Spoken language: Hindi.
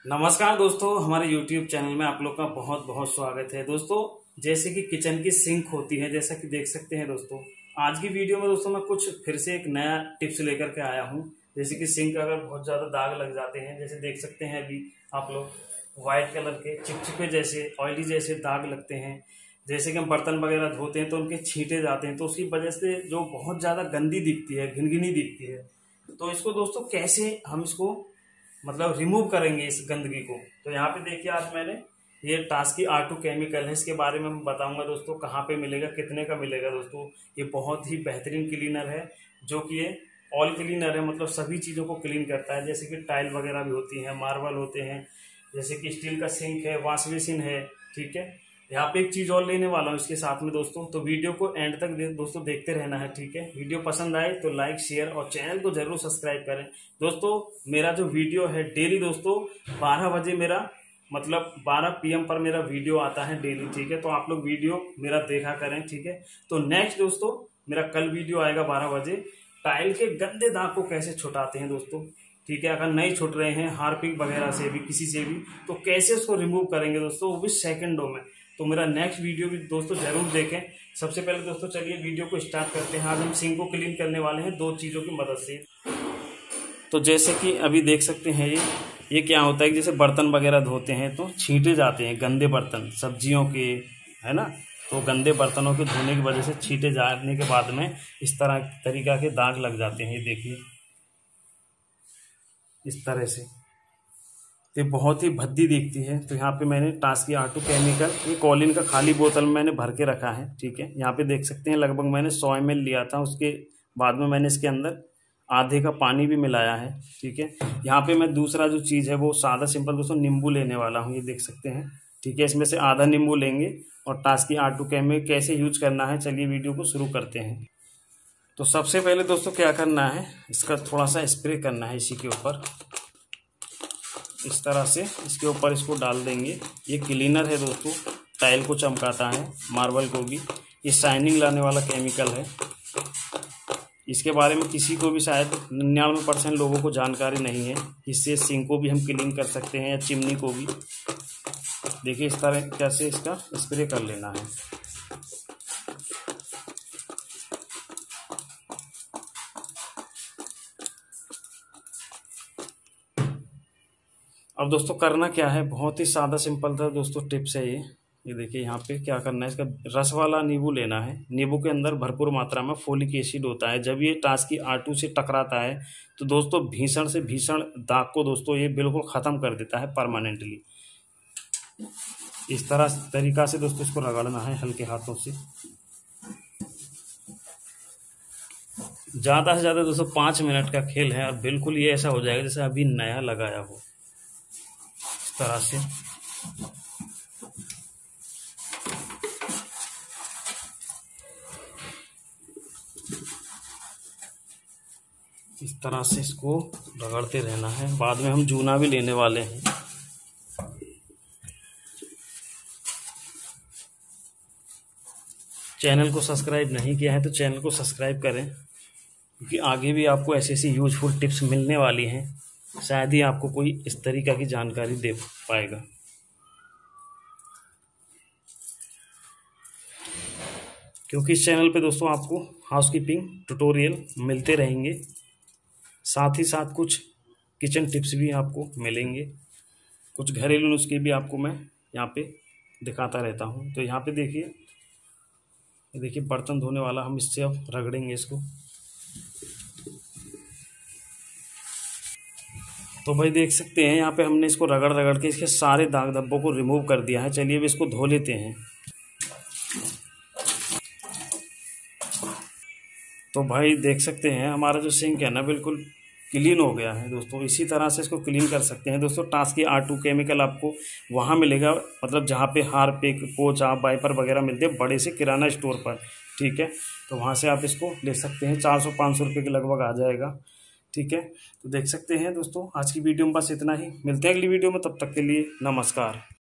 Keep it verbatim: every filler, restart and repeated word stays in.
नमस्कार दोस्तों, हमारे यूट्यूब चैनल में आप लोग का बहुत बहुत स्वागत है। दोस्तों, जैसे कि किचन की सिंक होती है, जैसा कि देख सकते हैं दोस्तों, आज की वीडियो में दोस्तों मैं कुछ फिर से एक नया टिप्स लेकर के आया हूं। जैसे कि सिंक अगर बहुत ज़्यादा दाग लग जाते हैं, जैसे देख सकते हैं अभी आप लोग वाइट कलर के चिपचिपे जैसे ऑयली जैसे दाग लगते हैं। जैसे कि हम बर्तन वगैरह धोते हैं तो उनके छींटे जाते हैं, तो उसकी वजह से जो बहुत ज़्यादा गंदी दिखती है, घिनघिनी दिखती है। तो इसको दोस्तों कैसे हम इसको मतलब रिमूव करेंगे इस गंदगी को। तो यहाँ पे देखिए, आज मैंने ये टास्की आर टू केमिकल है, इसके बारे में मैं बताऊंगा दोस्तों कहाँ पे मिलेगा, कितने का मिलेगा। दोस्तों ये बहुत ही बेहतरीन क्लीनर है, जो कि ये ऑल क्लीनर है, मतलब सभी चीज़ों को क्लीन करता है। जैसे कि टाइल वगैरह भी होती है, मार्बल होते हैं, जैसे कि स्टील का सिंक है, वॉश बेसिन है। ठीक है, यहाँ पे एक चीज़ और लेने वाला हूँ इसके साथ में दोस्तों, तो वीडियो को एंड तक दे, दोस्तों देखते रहना है। ठीक है, वीडियो पसंद आए तो लाइक शेयर और चैनल को जरूर सब्सक्राइब करें। दोस्तों मेरा जो वीडियो है डेली दोस्तों बारह बजे मेरा मतलब बारह पी एम पर मेरा वीडियो आता है डेली। ठीक है, तो आप लोग वीडियो मेरा देखा करें। ठीक है, तो नेक्स्ट दोस्तों मेरा कल वीडियो आएगा बारह बजे, टाइल के गंदे दाग को कैसे छुटाते हैं दोस्तों। ठीक है, अगर नहीं छुट रहे हैं हार्पिक वगैरह से भी, किसी से भी, तो कैसे उसको रिमूव करेंगे दोस्तों, वो भी सेकंडों में। तो मेरा नेक्स्ट वीडियो भी दोस्तों जरूर देखें। सबसे पहले दोस्तों चलिए वीडियो को स्टार्ट करते हैं। आज हम सिंक को क्लीन करने वाले हैं दो चीज़ों की मदद से। तो जैसे कि अभी देख सकते हैं, ये ये क्या होता है कि जैसे बर्तन वगैरह धोते हैं तो छींटे जाते हैं, गंदे बर्तन सब्जियों के, है ना। तो गंदे बर्तनों के धोने की वजह से छींटे जाने के बाद में इस तरह तरीका के दाग लग जाते हैं। ये देखिए इस तरह से, ये बहुत ही भद्दी दिखती है। तो यहाँ पे मैंने टास्की आर टू केमिकल, ये कॉलिन का खाली बोतल में मैंने भर के रखा है। ठीक है, यहाँ पे देख सकते हैं लगभग मैंने सौ एम एल लिया था, उसके बाद में मैंने इसके अंदर आधे का पानी भी मिलाया है। ठीक है, यहाँ पे मैं दूसरा जो चीज़ है वो सादा सिंपल दोस्तों नींबू लेने वाला हूँ, ये देख सकते हैं। ठीक है, इसमें से आधा नींबू लेंगे और टास्की आर टू केमिकल कैसे यूज करना है, चलिए वीडियो को शुरू करते हैं। तो सबसे पहले दोस्तों क्या करना है, इसका थोड़ा सा स्प्रे करना है इसी के ऊपर, इस तरह से इसके ऊपर इसको डाल देंगे। ये क्लीनर है दोस्तों, टाइल को चमकाता है, मार्बल को भी। ये शाइनिंग लाने वाला केमिकल है, इसके बारे में किसी को भी शायद निन्यानवे परसेंट लोगों को जानकारी नहीं है। इससे सिंक को भी हम क्लीन कर सकते हैं या चिमनी को भी। देखिए इस तरह कैसे इसका स्प्रे कर लेना है। अब दोस्तों करना क्या है, बहुत ही सादा सिंपल था दोस्तों टिप्स है ये। ये देखिए यहाँ पे क्या करना है, इसका रस वाला नींबू लेना है। नींबू के अंदर भरपूर मात्रा में फोलिक एसिड होता है। जब ये टास्की आर टू से टकराता है तो दोस्तों भीषण से भीषण दाग को दोस्तों ये बिल्कुल ख़त्म कर देता है परमानेंटली। इस तरह तरीका से दोस्तों इसको रगड़ना है हल्के हाथों से, ज़्यादा से ज़्यादा दोस्तों पाँच मिनट का खेल है और बिल्कुल ये ऐसा हो जाएगा जैसे अभी नया लगाया हो। इस तरह से इस तरह से इसको रगड़ते रहना है। बाद में हम जूना भी लेने वाले हैं। चैनल को सब्सक्राइब नहीं किया है तो चैनल को सब्सक्राइब करें, क्योंकि आगे भी आपको ऐसी ऐसी यूजफुल टिप्स मिलने वाली हैं। शायद ही आपको कोई इस तरीका की जानकारी दे पाएगा। क्योंकि इस चैनल पे दोस्तों आपको हाउसकीपिंग ट्यूटोरियल मिलते रहेंगे, साथ ही साथ कुछ किचन टिप्स भी आपको मिलेंगे, कुछ घरेलू नुस्खे भी आपको मैं यहाँ पे दिखाता रहता हूँ। तो यहाँ पे देखिए, देखिए बर्तन धोने वाला, हम इससे अब रगड़ेंगे इसको। तो भाई देख सकते हैं यहाँ पे हमने इसको रगड़ रगड़ के इसके सारे दाग धब्बों को रिमूव कर दिया है। चलिए अब इसको धो लेते हैं। तो भाई देख सकते हैं हमारा जो सिंक है ना बिल्कुल क्लीन हो गया है दोस्तों। इसी तरह से इसको क्लीन कर सकते हैं दोस्तों। टास्की आर टू केमिकल आपको वहाँ मिलेगा, मतलब जहाँ पे हार्पिक, पोचा, वाइपर वगैरह मिलते हैं बड़े से किराना स्टोर पर। ठीक है, तो वहाँ से आप इसको ले सकते हैं, चार सौ पाँच सौ रुपये के लगभग आ जाएगा। ठीक है, तो देख सकते हैं दोस्तों आज की वीडियो में बस इतना ही। मिलते हैं अगली वीडियो में, तब तक के लिए नमस्कार।